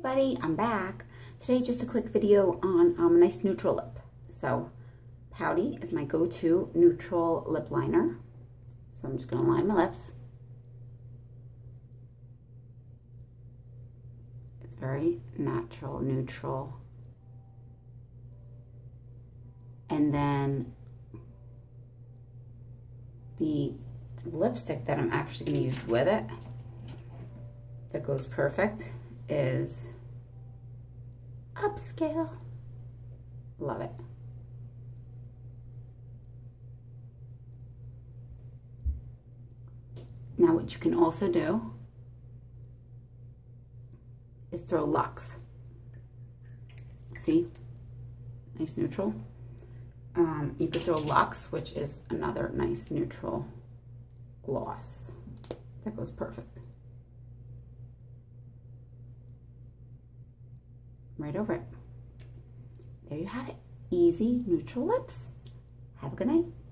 everybody, I'm back. Today just a quick video on a nice neutral lip. So Pouty is my go-to neutral lip liner. So I'm just going to line my lips. It's very natural, neutral. And then the lipstick that I'm actually going to use with it that goes perfect is Upscale. Love it. Now what you can also do is throw Luxe. See? Nice neutral. You could throw Luxe, which is another nice neutral gloss. That goes perfect. Right over it. There you have it. Easy neutral lips. Have a good night.